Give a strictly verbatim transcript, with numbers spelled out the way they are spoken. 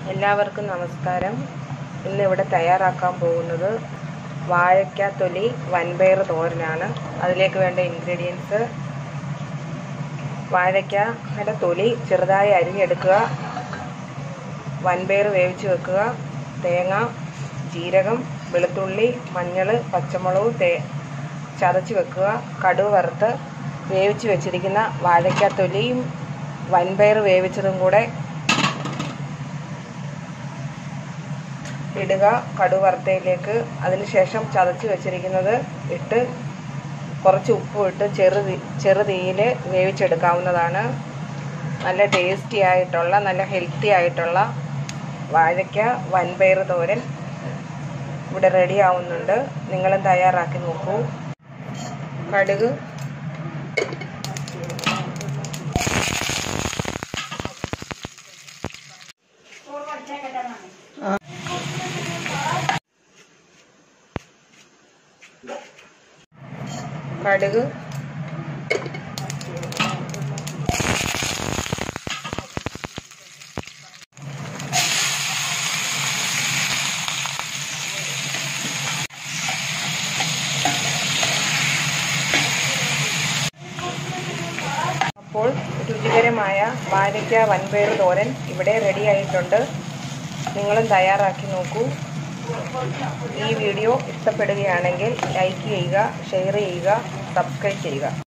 എല്ലാവർക്കും നമസ്കാരം. ഇന്ന് ഇവിടെ തയ്യാറാക്കാൻ പോകുന്നത് വാഴയ്ക്ക തൊലി വൻപയർ തോരനാണ്. അതിലേക്ക് വേണ്ട ഇൻഗ്രീഡിയൻസ്: വാഴയ്ക്കയുടെ തൊലി ചെറുതായി അരിഞ്ഞെടുക്കുക, വൻപയർ വേവിച്ച് വെക്കുക, തേങ്ങ, ജീരകം, വെളുത്തുള്ളി, മഞ്ഞൾ, പച്ചമുളക് തേ ചതച്ച് വെക്കുക, കടുക് വറുത്ത് വേവിച്ച് വെച്ചിരിക്കുന്ന വാഴയ്ക്ക തൊലിയും വൻപയർ വേവിച്ചതും കൂടെ ഇടുക കടുക് വറുത്തയിലേക്ക്. അതിനുശേഷം ചതച്ച് വെച്ചിരിക്കുന്നത് ഇട്ട് കുറച്ച് ഉപ്പും ഇട്ട് ചെറു ചെറു തീയിൽ വേവിച്ചെടുക്കാവുന്നതാണ്. നല്ല ടേസ്റ്റി ആയിട്ടുള്ള നല്ല ഹെൽത്തി ആയിട്ടുള്ള വാഴയ്ക്ക വൻപയർ തോരൻ ഇവിടെ റെഡി ആവുന്നുണ്ട്. നിങ്ങളും തയ്യാറാക്കി നോക്കൂ. കടുക്, കടുക് അപ്പോൾ രുചികരമായ വാഴയ്ക്ക വൻപയർ തോരൻ ഇവിടെ റെഡി ആയിട്ടുണ്ട്. നിങ്ങളും തയ്യാറാക്കി നോക്കൂ. ഈ വീഡിയോ ഇഷ്ടപ്പെടുകയാണെങ്കിൽ ലൈക്ക് ചെയ്യുക, ഷെയർ ചെയ്യുക, സബ്സ്ക്രൈബ് ചെയ്യുക.